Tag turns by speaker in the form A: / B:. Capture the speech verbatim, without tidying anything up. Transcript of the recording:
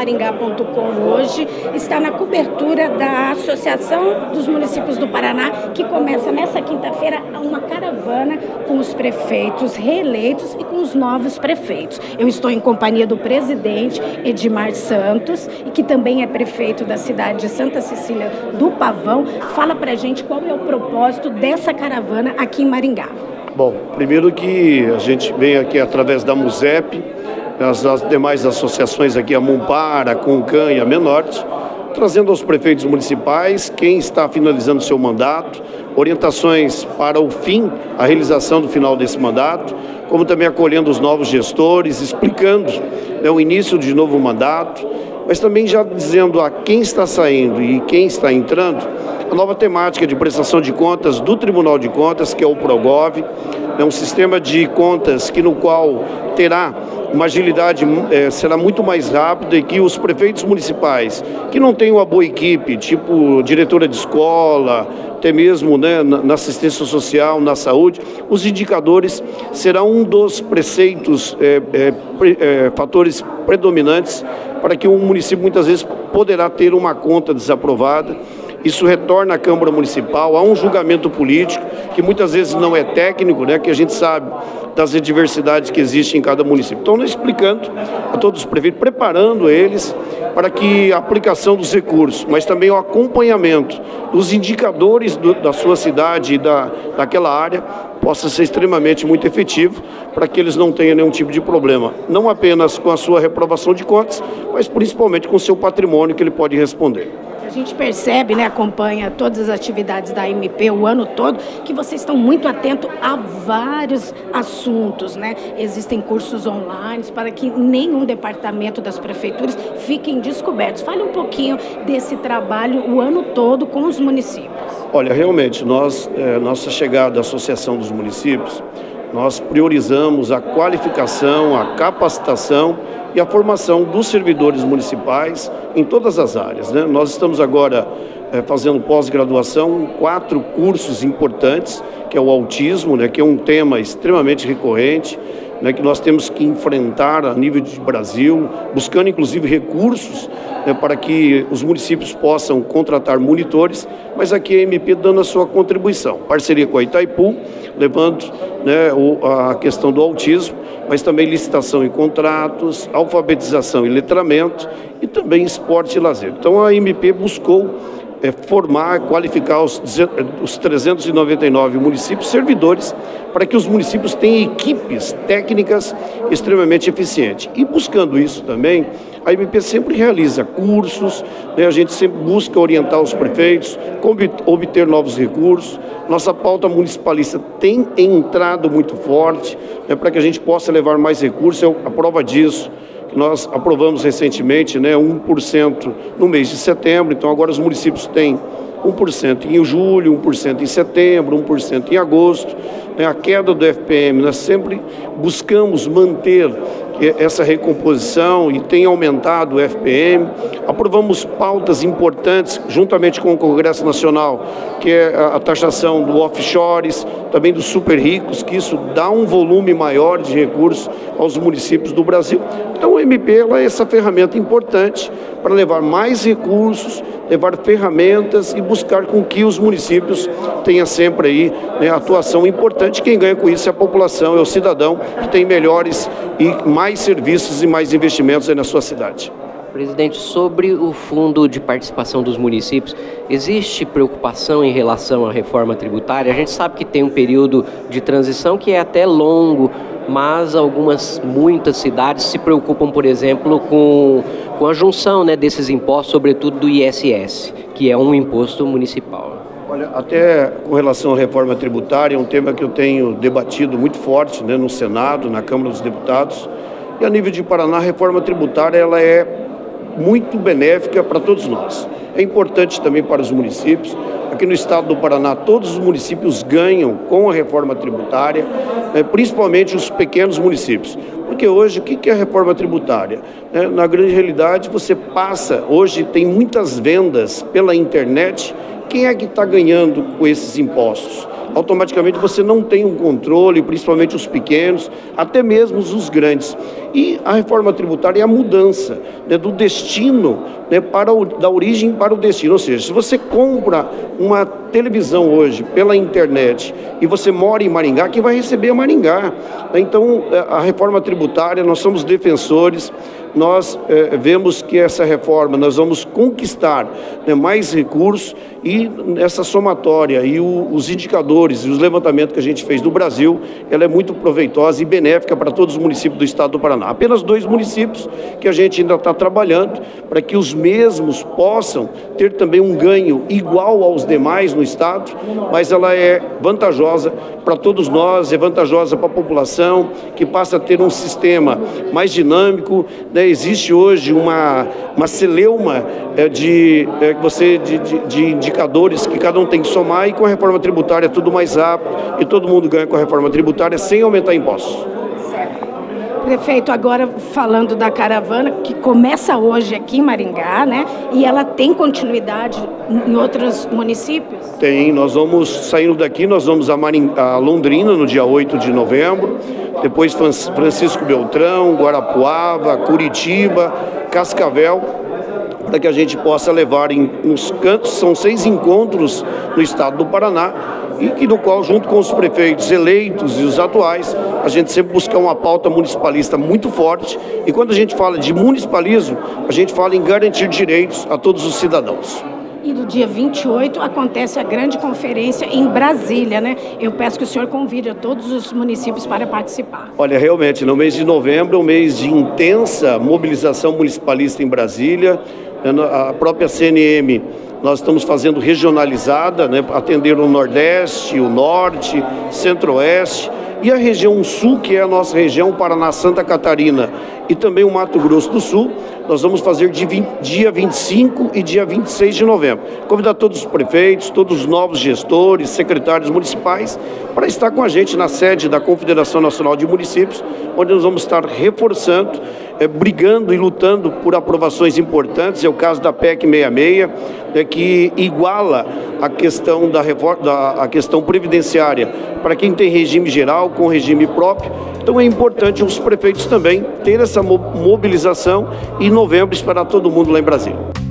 A: maringá ponto com hoje está na cobertura da Associação dos Municípios do Paraná, que começa nessa quinta-feira uma caravana com os prefeitos reeleitos e com os novos prefeitos. Eu estou em companhia do presidente Edmar Santos, e que também é prefeito da cidade de Santa Cecília do Pavão. Fala pra gente qual é o propósito dessa caravana aqui em Maringá.
B: Bom, primeiro que a gente vem aqui através da MUSEP, as, as demais associações aqui, a Mumpar, a Concan e a Menorte, trazendo aos prefeitos municipais quem está finalizando seu mandato, orientações para o fim, a realização do final desse mandato, como também acolhendo os novos gestores, explicando, né, o início de novo mandato, mas também já dizendo a quem está saindo e quem está entrando, a nova temática de prestação de contas do Tribunal de Contas, que é o PROGOV, é um sistema de contas que no qual terá uma agilidade, é, será muito mais rápida, e que os prefeitos municipais, que não têm uma boa equipe, tipo diretora de escola, até mesmo, né, na assistência social, na saúde, os indicadores serão um dos preceitos, é, é, é, fatores predominantes para que um município muitas vezes poderá ter uma conta desaprovada. Isso retorna à Câmara Municipal, há um julgamento político, que muitas vezes não é técnico, né, que a gente sabe das adversidades que existem em cada município. Então, nós explicando a todos os prefeitos, preparando eles para que a aplicação dos recursos, mas também o acompanhamento dos indicadores do, da sua cidade e da, daquela área, possa ser extremamente muito efetivo, para que eles não tenham nenhum tipo de problema, não apenas com a sua reprovação de contas, mas principalmente com o seu patrimônio que ele pode responder.
A: A gente percebe, né, acompanha todas as atividades da M P o ano todo, que vocês estão muito atentos a vários assuntos, né? Existem cursos online para que nenhum departamento das prefeituras fiquem descobertos. Fale um pouquinho desse trabalho o ano todo com os municípios.
B: Olha, realmente, nós, é, nossa chegada à Associação dos Municípios, nós priorizamos a qualificação, a capacitação e a formação dos servidores municipais em todas as áreas, né? Nós estamos agora é, fazendo pós-graduação, quatro cursos importantes, que é o autismo, né, que é um tema extremamente recorrente, né, que nós temos que enfrentar a nível de Brasil, buscando inclusive recursos, né, para que os municípios possam contratar monitores, mas aqui a M P dando a sua contribuição, parceria com a Itaipu, levando, né, a questão do autismo, mas também licitação e contratos, alfabetização e letramento, e também esporte e lazer. Então a M P buscou é, formar, qualificar os, os trezentos e noventa e nove municípios servidores, para que os municípios tenham equipes técnicas extremamente eficientes. E buscando isso também, a M P sempre realiza cursos, né, a gente sempre busca orientar os prefeitos, obter novos recursos. Nossa pauta municipalista tem entrado muito forte, né, para que a gente possa levar mais recursos. É a prova disso que nós aprovamos recentemente, né, um por cento no mês de setembro. Então agora os municípios têm um por cento em julho, um por cento em setembro, um por cento em agosto. Né, a queda do F P M, nós sempre buscamos manter essa recomposição e tem aumentado o F P M. Aprovamos pautas importantes juntamente com o Congresso Nacional, que é a taxação do offshores, também dos super ricos, que isso dá um volume maior de recursos aos municípios do Brasil. Então a M P ela é essa ferramenta importante para levar mais recursos, levar ferramentas e buscar com que os municípios tenham sempre aí, né, atuação importante. Quem ganha com isso é a população, é o cidadão, que tem melhores e mais serviços e mais investimentos aí na sua cidade.
C: Presidente, sobre o fundo de participação dos municípios, existe preocupação em relação à reforma tributária? A gente sabe que tem um período de transição que é até longo, mas algumas, muitas cidades se preocupam, por exemplo, com, com a junção, né, desses impostos, sobretudo do I S S, que é um imposto municipal.
B: Olha, até com relação à reforma tributária, é um tema que eu tenho debatido muito forte, né, no Senado, na Câmara dos Deputados, e a nível de Paraná, a reforma tributária ela é muito benéfica para todos nós. É importante também para os municípios. Aqui no estado do Paraná, todos os municípios ganham com a reforma tributária, né, principalmente os pequenos municípios. Porque hoje, o que é a reforma tributária? É, na grande realidade, você passa, hoje tem muitas vendas pela internet. Quem é que está ganhando com esses impostos? automaticamente você não tem um controle, principalmente os pequenos, até mesmo os grandes. E a reforma tributária é a mudança, né, do destino, né, para o, da origem para o destino. Ou seja, se você compra uma televisão hoje pela internet e você mora em Maringá, quem vai receber é Maringá. Então, a reforma tributária, nós somos defensores. Nós eh, vemos que essa reforma, nós vamos conquistar, né, mais recursos, e essa somatória e o, os indicadores e os levantamentos que a gente fez no Brasil, ela é muito proveitosa e benéfica para todos os municípios do estado do Paraná. Apenas dois municípios que a gente ainda está trabalhando para que os mesmos possam ter também um ganho igual aos demais no estado, mas ela é vantajosa para todos nós, é vantajosa para a população, que passa a ter um sistema mais dinâmico, né? Existe hoje uma, uma celeuma é, de, é, você, de, de, de indicadores que cada um tem que somar, e com a reforma tributária é tudo mais rápido e todo mundo ganha com a reforma tributária sem aumentar impostos.
A: Prefeito, agora falando da caravana, que começa hoje aqui em Maringá, né? E ela tem continuidade em outros municípios?
B: Tem, nós vamos, saindo daqui, nós vamos a, Maring... a Londrina no dia oito de novembro, depois Francisco Beltrão, Guarapuava, Curitiba, Cascavel, para que a gente possa levar em, nos cantos, são seis encontros no estado do Paraná, e que no qual, junto com os prefeitos eleitos e os atuais, a gente sempre busca uma pauta municipalista muito forte, e quando a gente fala de municipalismo, a gente fala em garantir direitos a todos os cidadãos.
A: E no dia vinte e oito acontece a grande conferência em Brasília, né? Eu peço que o senhor convide a todos os municípios para participar.
B: Olha, realmente, no mês de novembro é um mês de intensa mobilização municipalista em Brasília. A própria C N M, nós estamos fazendo regionalizada, né, atender o Nordeste, o Norte, Centro-Oeste, e a região Sul, que é a nossa região, Paraná, Santa Catarina e também o Mato Grosso do Sul, nós vamos fazer de vinte, dia vinte e cinco e dia vinte e seis de novembro. Convidar todos os prefeitos, todos os novos gestores, secretários municipais, para estar com a gente na sede da Confederação Nacional de Municípios, onde nós vamos estar reforçando, é, brigando e lutando por aprovações importantes. É o caso da P E C sessenta e seis, é, que iguala a questão, da, da, a questão previdenciária para quem tem regime geral com regime próprio. Então é importante os prefeitos também ter essa mobilização, e em novembro esperar todo mundo lá em Brasília.